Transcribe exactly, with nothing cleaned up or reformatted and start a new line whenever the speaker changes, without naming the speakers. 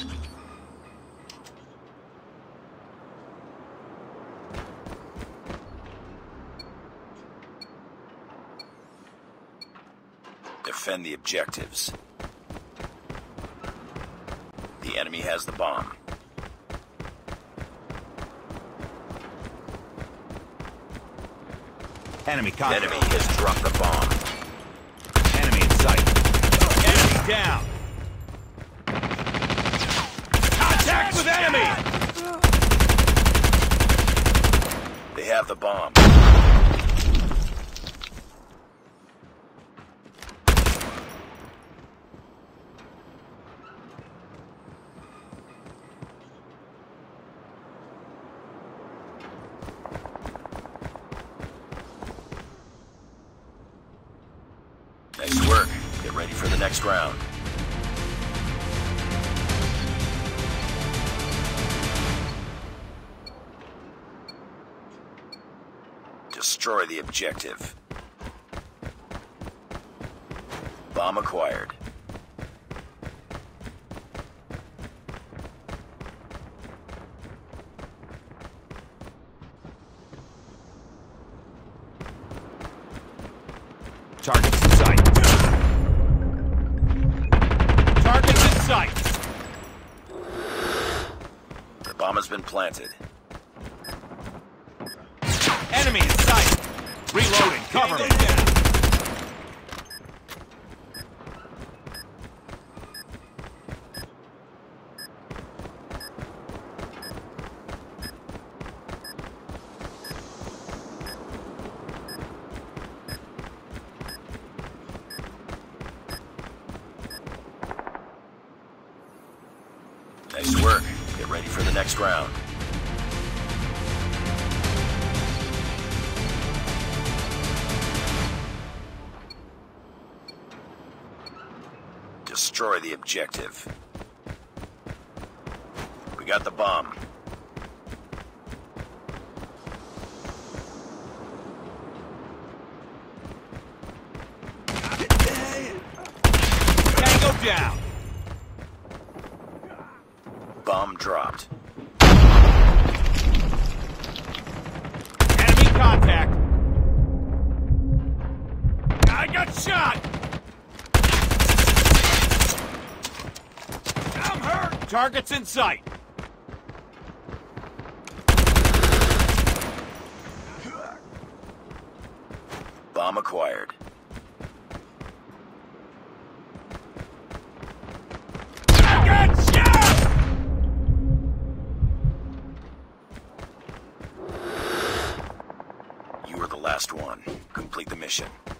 Defend the objectives. The enemy has the bomb.
Enemy contact.
The enemy has dropped the bomb.
Enemy in sight. Enemy down. Contact with enemy!
They have the bomb. Nice work. Get ready for the next round. Destroy the objective. Bomb acquired.
Targets in sight. Targets in sight.
The bomb has been planted.
Enemy in sight. Reloading. Cover me.
Nice work. Get ready for the next round. Destroy the objective. We got the bomb.
Tango down.
Bomb dropped.
Enemy contact. I got shot. I'm hurt. Targets in sight.
Bomb acquired.
I got shot.
You were the last one. Complete the mission.